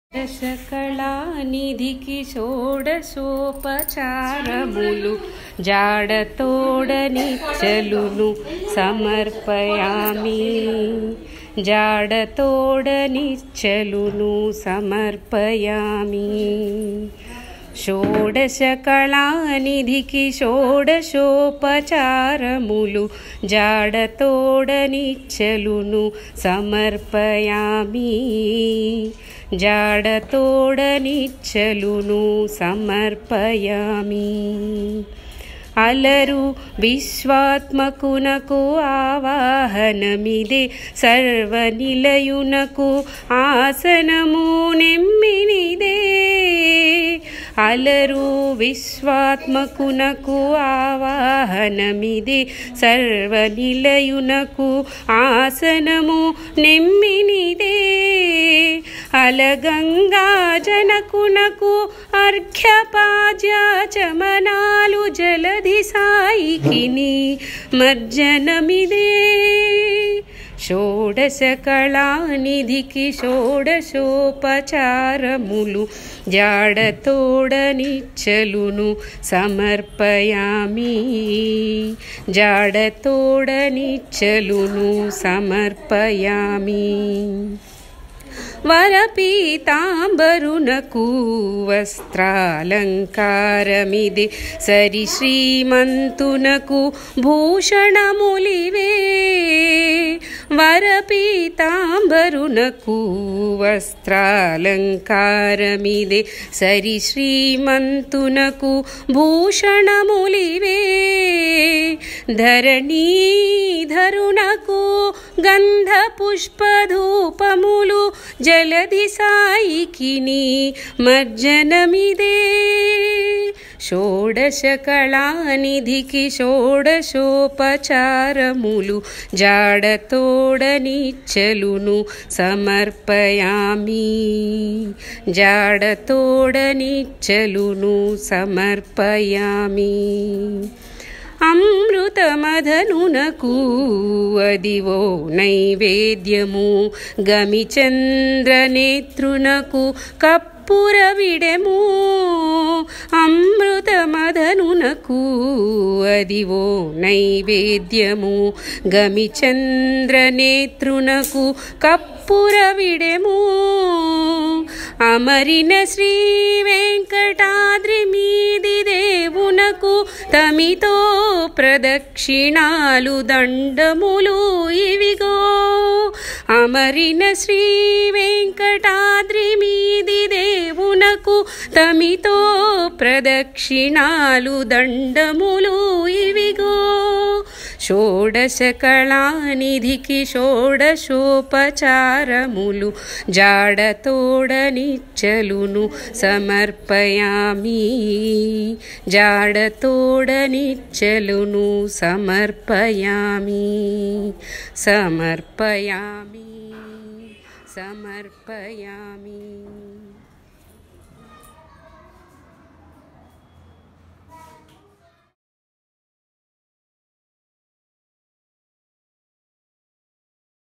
దశకళానిధికి షోడశోపచారములు జాడతోడనిచ్చలును సమర్పయామి. జాడతోడనిచ్చలును సమర్పయామి. షోడశకళానిధికి షోడశోపచారములు జాడతోడనిచ్చలును సమర్పయామి. జాడతోడనిచ్చలును సమర్పయామి. అలరు విశ్వాత్మకునకు ఆవాహనమిదే సర్వనిలయునకు ఆసనము నెమ్మినిదే. అలరు విశ్వాత్మకునకు ఆవాహనమిదే సర్వనిలయునకు ఆసనము నెమ్మినిదే. అలగంగా జనకునకు అర్ఘ్యపాద్యాచమనాలు జలధి సాయికిని మర్జనమిదే. షోడశకళానిధికి షోడశోపచారములు జాడతోడనిచ్చలును సమర్పయామి. జాడతోడనిచ్చలును సమర్పయామి. వరపీతాంబరునకు వస్త్రాలంకారమిదే సరి శ్రీమంతునకు భూషణములివే. వరపీతాంబరునకు వస్త్రాలంకారమిదే సరి శ్రీమంతునకు భూషణములివే. ధరణీధరునకు గంధ పుష్పధూపములు జలధి సాయికిని మర్జనమిదే. షోడశకళానిధికి షోడశోపచారములు జాడతోడనిచ్చలును సమర్పయామి. జాడతోడనిచ్చలును సమర్పయామి. అమృతమదనునకు అదివో నైవేద్యము గమిచంద్రనేత్రునకు కప్పుర విడెము. అమృతమదనునకు అదివో నైవేద్యము గమిచంద్రనేత్రునకు కప్పుర విడెము. అమరిన శ్రీ వెంకటాద్రి మీది దేవునకు తమితో ప్రదక్షిణాలు దండములు ఇవిగో. అమరిన శ్రీ వెంకటాద్రి మీది దేవునకు తమితో ప్రదక్షిణాలు దండములు ఇవిగో. షోడశకళానిధికి షోడశోపచారములు జాడతోడనిచ్చలును సమర్పయామి. జాడతోడనిచ్చలును సమర్పయామి. సమర్పయామి. సమర్పయామి.